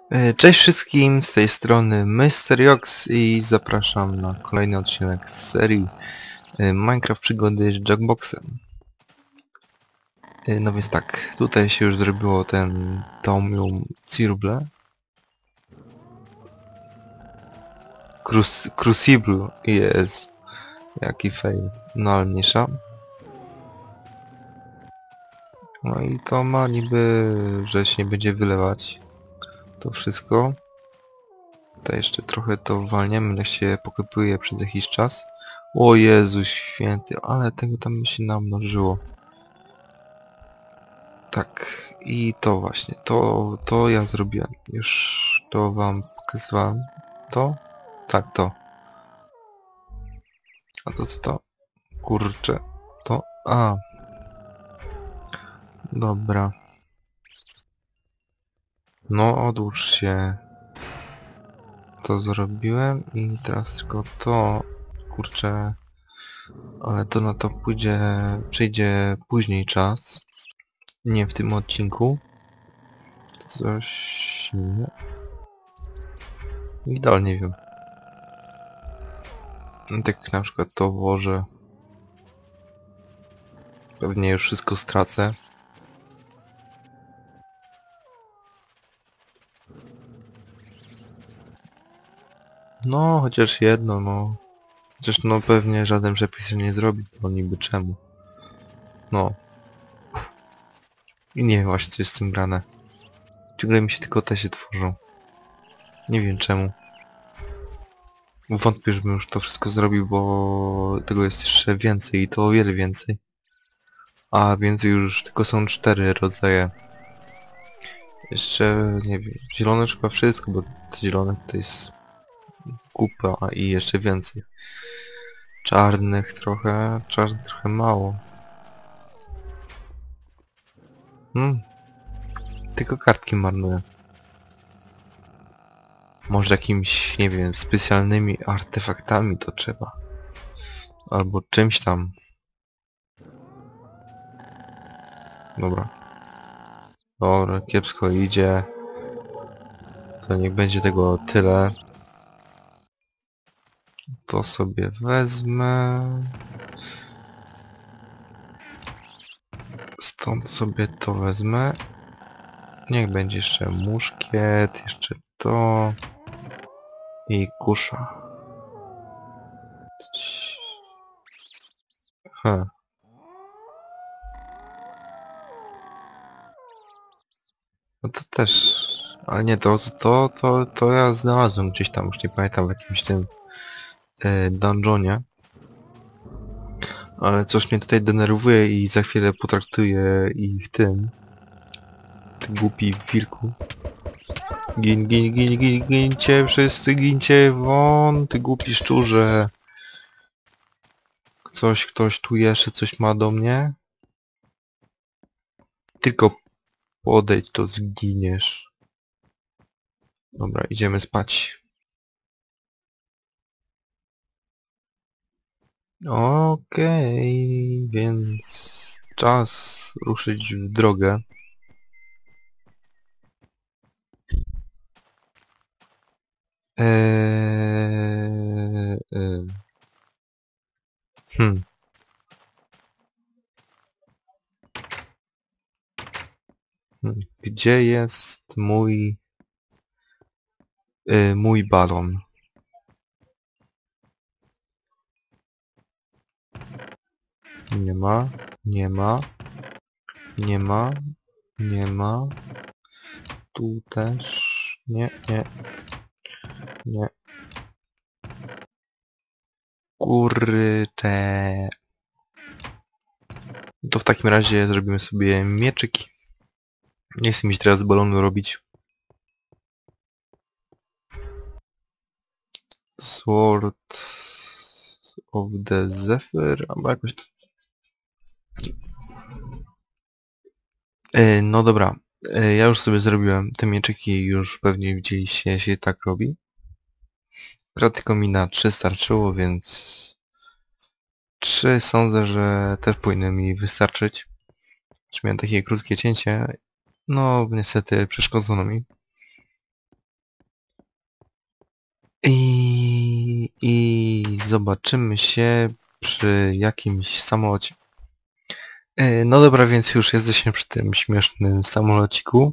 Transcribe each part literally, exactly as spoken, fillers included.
E, Cześć wszystkim, z tej strony mister Jox i zapraszam na kolejny odcinek z serii e, Minecraft Przygody z Jackboxem. E, No więc tak, tutaj się już zrobiło ten Tomium Cirble. Crus Crucible jest, jaki fail, no ale mniejsza. No i to ma niby, że się nie będzie wylewać to wszystko. Tutaj jeszcze trochę to walniemy, niech się pokopuje przez jakiś czas. O Jezu święty, ale tego tam się namnożyło. Tak, i to właśnie, to, to ja zrobiłem. Już to wam pokazywałem. To? Tak, to. A to co to? Kurczę. To? A. Dobra. No, odłóż się. To zrobiłem i teraz tylko to. Kurczę. Ale to na to pójdzie, przyjdzie później czas. Nie w tym odcinku. Coś... nie. Idol, nie wiem. No tak na przykład to włożę. Pewnie już wszystko stracę. No, chociaż jedno, no. Chociaż no pewnie żaden przepis się nie zrobi, bo niby czemu. No. I nie wiem właśnie co jest z tym grane. Ciągle mi się tylko te się tworzą. Nie wiem czemu. Wątpię, żebym już to wszystko zrobił, bo tego jest jeszcze więcej i to o wiele więcej. A więcej już tylko są cztery rodzaje. Jeszcze, nie wiem, zielone już chyba wszystko, bo te zielone to jest kupa i jeszcze więcej. Czarnych trochę, czarnych trochę mało. Hmm, tylko kartki marnuję. Może jakimiś, nie wiem, specjalnymi artefaktami to trzeba. Albo czymś tam. Dobra. Dobra, kiepsko idzie. To niech będzie tego tyle. To sobie wezmę. Stąd sobie to wezmę. Niech będzie jeszcze muszkiet, jeszcze to. I kusza. He. No to też... Ale nie, to, to, to, to ja znalazłem gdzieś tam, już nie pamiętam, w jakimś tym e, dungeonie. Ale coś mnie tutaj denerwuje i za chwilę potraktuję ich tym. Ty głupi wirku. Gin, gin, gin, gin, gincie, wszyscy gincie won, ty głupi szczurze. Coś, ktoś tu jeszcze coś ma do mnie? Tylko podejdź, to zginiesz. Dobra, idziemy spać. Okej, więc czas ruszyć w drogę. Eee, em, hmm. hmm. Gdzie jest mój y, mój balon? Nie ma, nie ma, nie ma, nie ma. Tu też nie, nie, nie. Kurczę. To w takim razie zrobimy sobie mieczyki. Nie chcę mi się teraz z balonu robić. Sword of the Zephyr, albo jakoś... E, no dobra, e, ja już sobie zrobiłem te mieczyki, już pewnie widzieliście, się tak robi. Tylko mi na trzy starczyło, więc... trzy sądzę, że też powinny mi wystarczyć. Już miałem takie krótkie cięcie. No, niestety przeszkodzono mi. I, i zobaczymy się przy jakimś samolocie. E, No dobra, więc już jesteśmy przy tym śmiesznym samolociku.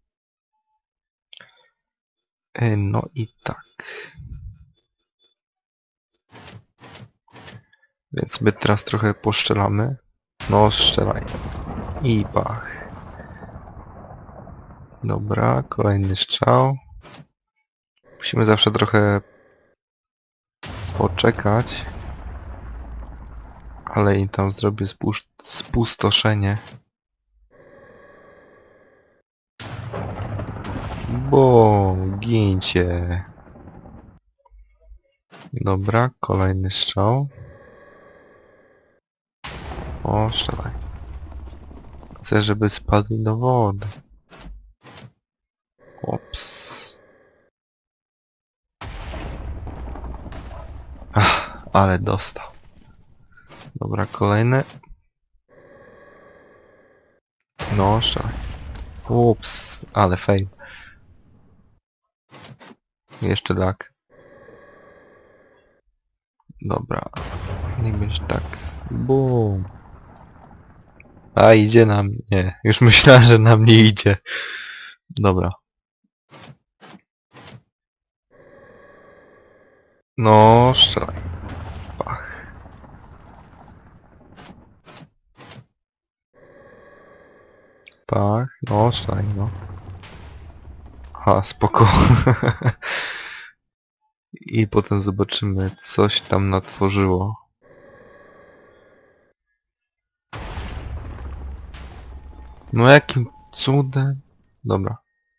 E, No i tak. Więc sobie teraz trochę poszczelamy. No, strzelaj. I bach. Dobra, kolejny strzał. Musimy zawsze trochę poczekać. Ale im tam zrobię spusz- spustoszenie. Bo gincie. Dobra, kolejny strzał. O, strzelaj. Chcę, żeby spadli do wody. Ops. Ach, ale dostał. Dobra, kolejny. No, strzelaj. Ups, ale fail. Jeszcze tak. Dobra. Niech będzie tak. Bum. A, idzie nam. Nie, już myślałem, że nam nie idzie. Dobra. No, strzelaj. Pach. Pach. No, strzelaj, no. A, spoko. I potem zobaczymy, coś tam natworzyło. No jakim cudem? Dobra.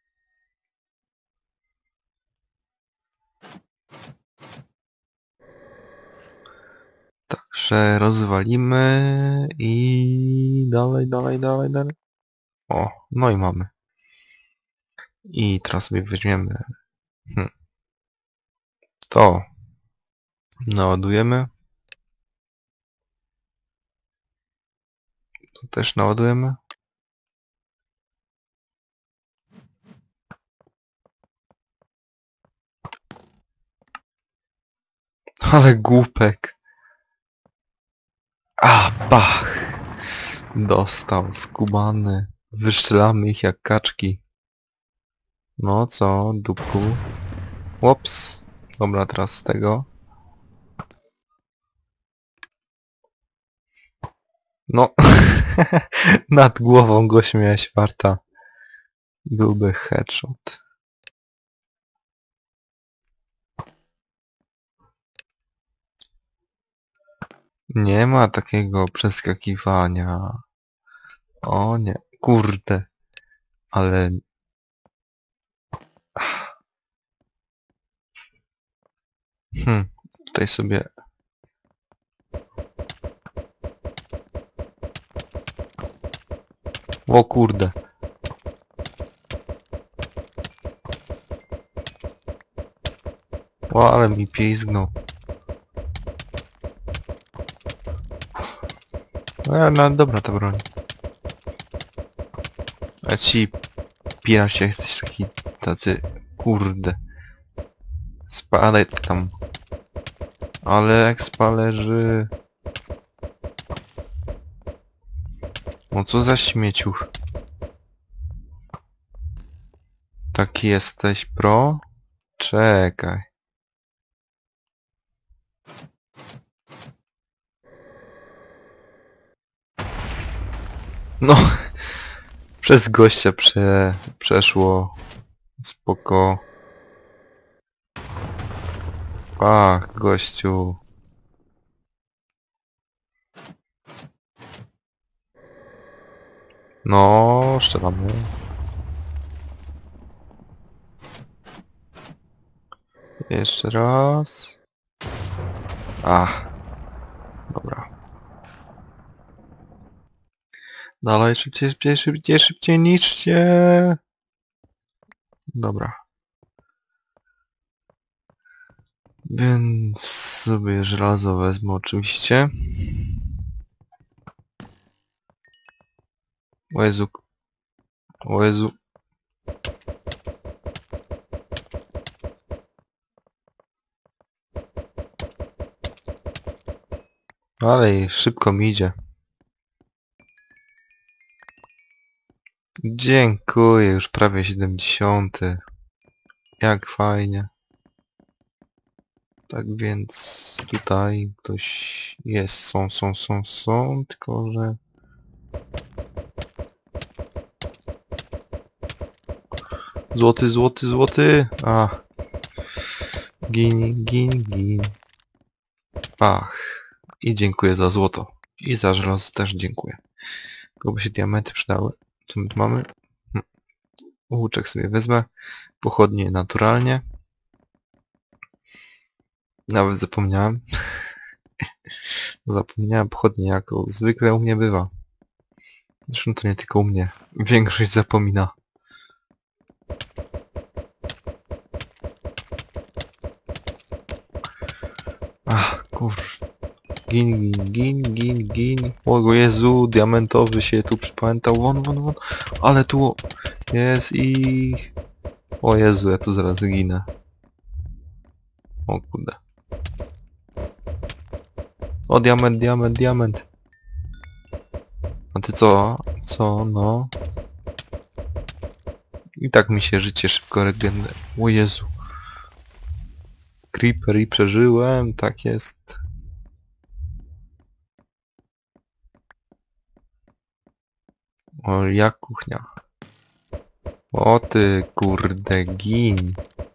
Także rozwalimy i dalej, dalej, dalej, dalej. O, no i mamy. I teraz sobie weźmiemy hm, to. Naładujemy. To też naładujemy. Ale głupek. A, pach. Dostał, skubany. Wyszczelamy ich jak kaczki. No co, dupku? Łops. Dobra, teraz z tego. No. Nad głową go śmiałeś, warta. Byłby headshot. Nie ma takiego przeskakiwania. O nie. Kurde. Ale... Hm. Tutaj sobie... O kurde. O, ale mi pizgnął. No, no dobra ta broń. A ci piraci jesteś taki... tacy... Kurde. Spadaj tam. Ale expa leży. No co za śmieciuch. Taki jesteś pro? Czekaj. No, przez gościa prze, przeszło. Spoko. Ach, gościu. No, strzelamy. Jeszcze raz. Ach, dobra. Dalej, szybciej, szybciej, szybciej, szybciej, niszcie. Dobra. Więc sobie żelazo wezmę oczywiście. O Jezu. O Jezu. Ale szybko mi idzie. Dziękuję, już prawie siedemdziesiąty. Jak fajnie. Tak więc tutaj ktoś jest, są, są, są, są, tylko że... Złoty, złoty, złoty! A, gin, gin, gin. Ach, i dziękuję za złoto. I za żelazo też dziękuję. Kogo się diamenty przydały? Co my tu mamy? Hm. Łuczek sobie wezmę. Pochodnie naturalnie. Nawet zapomniałem. Zapomniałem pochodnie, jak to zwykle u mnie bywa. Zresztą to nie tylko u mnie. Większość zapomina. Ach, kurczę. Gin, gin, gin, gin, gin. O Jezu, diamentowy się tu przypamiętał. Won, won, won. Ale tu jest i... O Jezu, ja tu zaraz zginę. O kurde. O, diament, diament, diament. A ty co? Co? No. I tak mi się życie szybko regeneruje. O Jezu. Creeper i przeżyłem, tak jest. O, jak kuchnia. O ty, kurde, gin.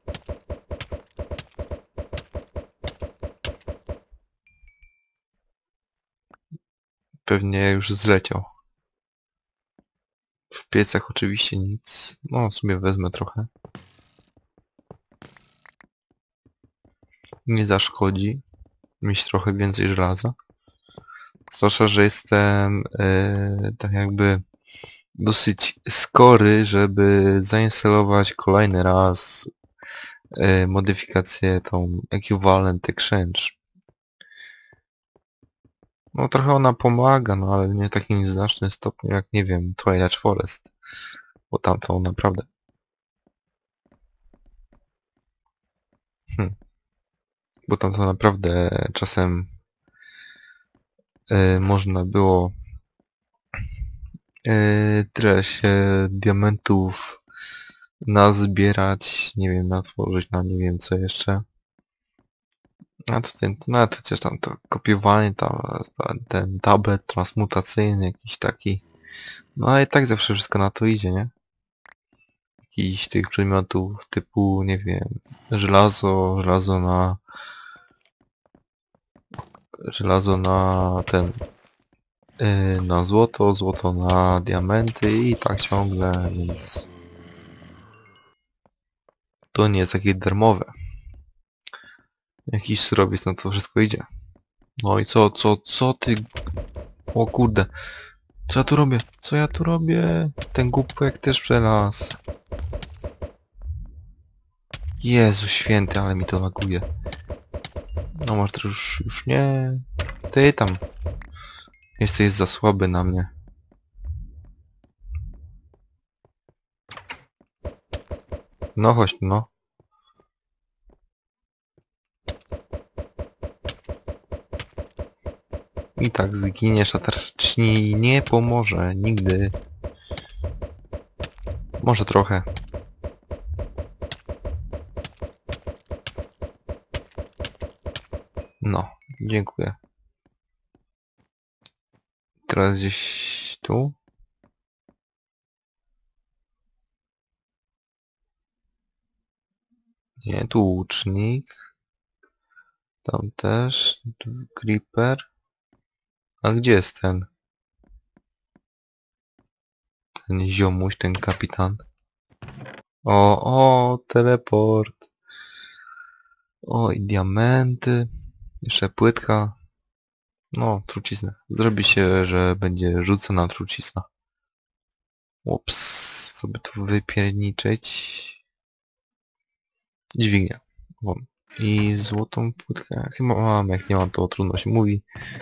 Pewnie już zleciał. W piecach oczywiście nic. No, w sumie wezmę trochę. Nie zaszkodzi mieć trochę więcej żelaza. Zwłaszcza, że jestem e, tak jakby dosyć skory, żeby zainstalować kolejny raz e, modyfikację tą Equivalent Exchange. No trochę ona pomaga, no ale nie w takim znacznym stopniu jak, nie wiem, Twilight Forest. Bo tamto naprawdę... Hm, bo tamto naprawdę czasem e, można było e, tyle się diamentów nazbierać, nie wiem, natworzyć na nie wiem co jeszcze. A to ten, no to chociaż tam to kopiowanie, tam, ta, ten tablet transmutacyjny jakiś taki. No ale i tak zawsze wszystko na to idzie, nie? Jakichś tych przedmiotów typu, nie wiem, żelazo, żelazo na... Żelazo na ten... Yy, na złoto, złoto na diamenty i tak ciągle, więc... To nie jest takie darmowe. Jakiś surowiec na to wszystko idzie. No i co, co, co ty... O kurde. Co ja tu robię? Co ja tu robię? Ten głupek też przelazł. Jezu święty, ale mi to laguje. No może to już, już nie... Ty tam. Jesteś za słaby na mnie. No chodź, no. I tak zginiesz, a tarczni nie pomoże. Nigdy. Może trochę. No, dziękuję. Teraz gdzieś tu. Nie, tu łucznik. Tam też. Tu creeper. A gdzie jest ten? Ten ziomuś, ten kapitan. O, o, teleport. O, i diamenty. Jeszcze płytka. No, truciznę. Zrobi się, że będzie rzucona trucizna. Ups, sobie tu wypierniczyć. Dźwignia. O. I złotą płytkę. Chyba mam, jak nie mam, to trudno się mówi.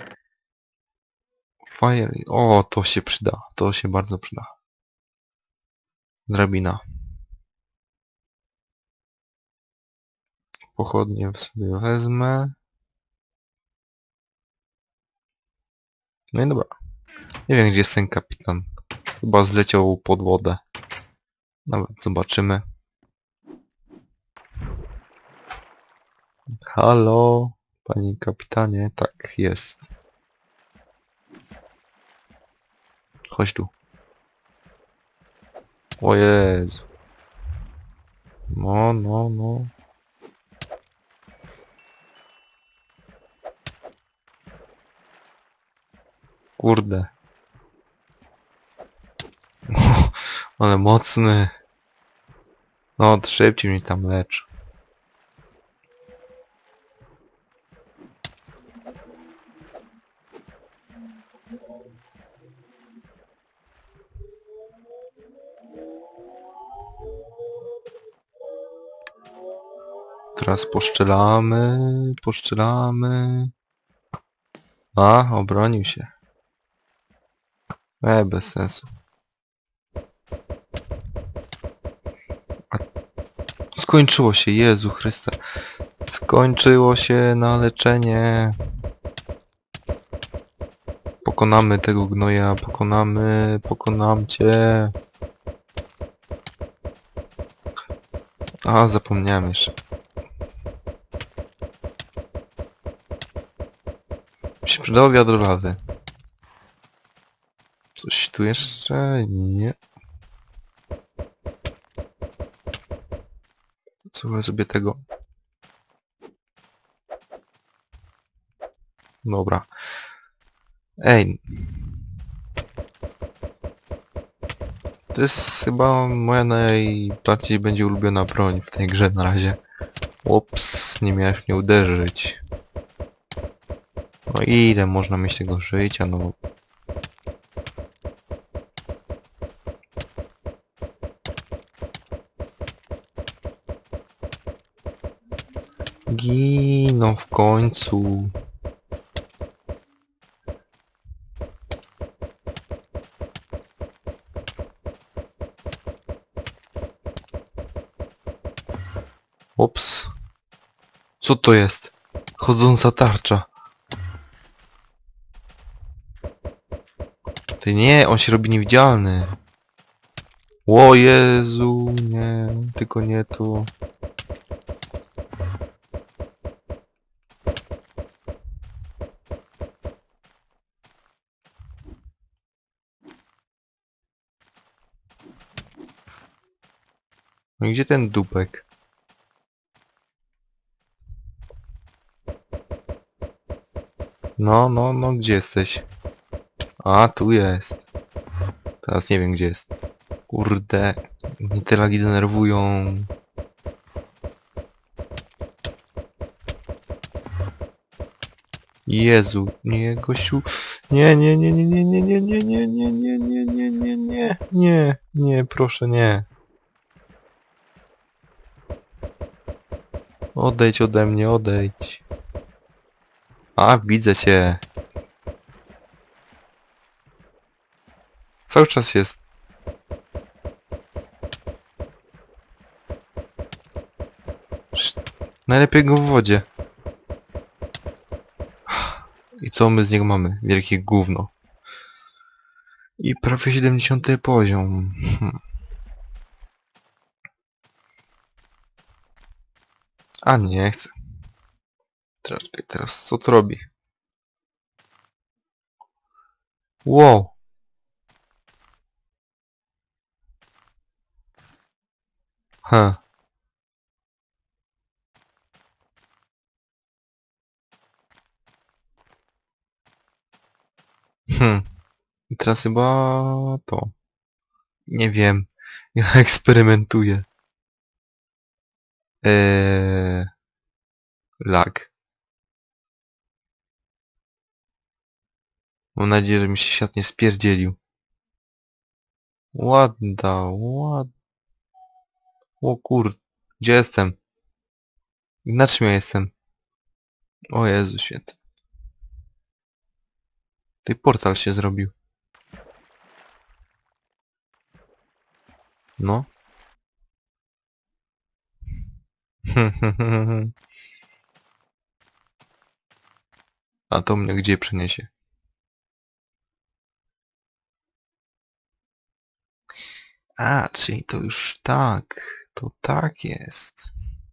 Fire. O, to się przyda. To się bardzo przyda. Drabina. Pochodnie sobie wezmę. No i dobra. Nie wiem, gdzie jest ten kapitan. Chyba zleciał pod wodę. Nawet zobaczymy. Halo, panie kapitanie. Tak, jest. Chodź tu. O Jezu. No, no, no. Kurde. Ale mocny. No, szybciej mnie tam lecz. Teraz poszczelamy, poszczelamy. A, obronił się. E, bez sensu. A skończyło się, Jezu Chryste. Skończyło się na leczenie. Pokonamy tego gnoja, pokonamy, pokonam cię. A, zapomniałem jeszcze. Mi się przydało wiadro lawy. Coś tu jeszcze? Nie. Co sobie tego? Dobra. Ej. To jest chyba moja najbardziej będzie ulubiona broń w tej grze na razie. Ups, nie miałeś mnie uderzyć. No ile można mieć tego życia, no. Giną w końcu. Ups. Co to jest? Chodząca tarcza. Ty nie, on się robi niewidzialny. O Jezu, nie, tylko nie tu. No i gdzie ten dupek? No, no, no, gdzie jesteś? A, tu jest. Teraz nie wiem, gdzie jest. Kurde, mnie te lagi denerwują. Jezu, nie, gościu. Nie, nie, nie, nie, nie, nie, nie, nie, nie, nie, nie, nie, nie, nie, nie, nie, nie, proszę, nie. Odejdź ode mnie, odejdź. A, widzę cię. Cały czas jest. Najlepiej go w wodzie. I co my z niego mamy? Wielkie gówno. I prawie siedemdziesiąty poziom. Hm. A nie chcę. Teraz, teraz co to robi? Wow. Ha. Hm. I teraz chyba to. Nie wiem. Ja eksperymentuję. Eee... Lag. Mam nadzieję, że mi się świat nie spierdzielił. Ładna, ład... O kur... Gdzie jestem? Na czym ja jestem? O Jezu święty. Ty portal się zrobił. No. A to mnie gdzie przeniesie? A, czyli to już tak. To tak jest.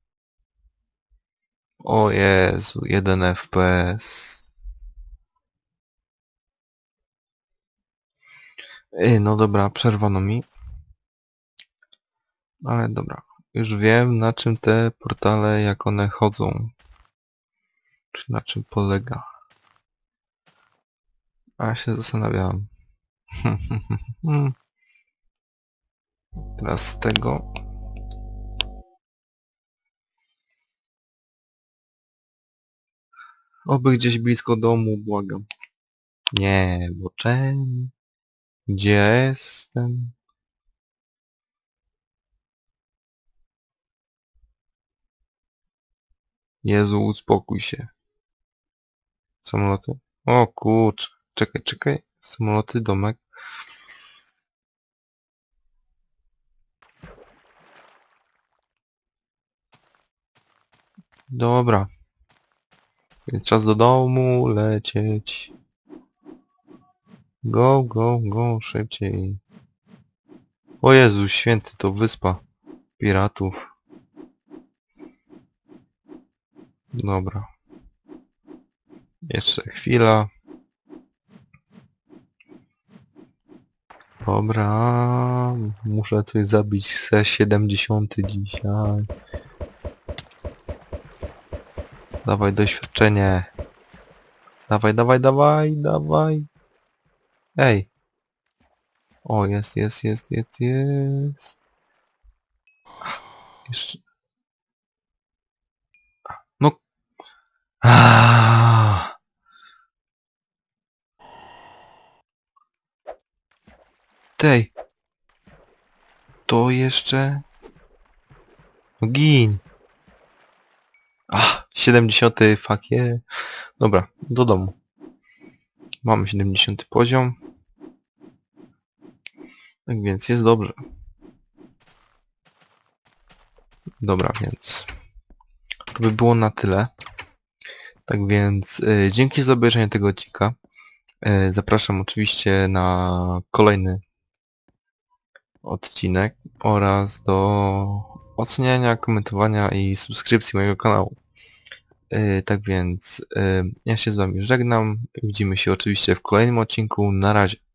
O Jezu, jeden F P S. Ej, no dobra, przerwano mi. Ale dobra. Już wiem, na czym te portale, jak one chodzą. Czy na czym polega. A ja się zastanawiałem. Teraz z tego. Oby gdzieś blisko domu, błagam. Nie, bo czemu? Gdzie jestem? Jezu, uspokój się. Samoloty? O kurcz. Czekaj, czekaj. Samoloty, domek. Dobra. Więc czas do domu lecieć. Go, go, go, szybciej. O Jezu, święty, to wyspa piratów. Dobra. Jeszcze chwila. Dobra. Muszę coś zabić. C siedemdziesiąt dzisiaj. Dawaj doświadczenie. Dawaj, dawaj, dawaj, dawaj. Ej. O, jest, jest, jest, jest, jest. Jeszcze. No. Aaaa. Tej. To jeszcze. No gin. Ach, siedemdziesiąty, fuck yeah. Dobra, do domu. Mamy siedemdziesiąty poziom. Tak więc jest dobrze. Dobra, więc to by było na tyle. Tak więc y, dzięki za obejrzenie tego odcinka. Y, zapraszam oczywiście na kolejny odcinek oraz do oceniania, komentowania i subskrypcji mojego kanału. Y, tak więc y, ja się z wami żegnam. Widzimy się oczywiście w kolejnym odcinku. Na razie.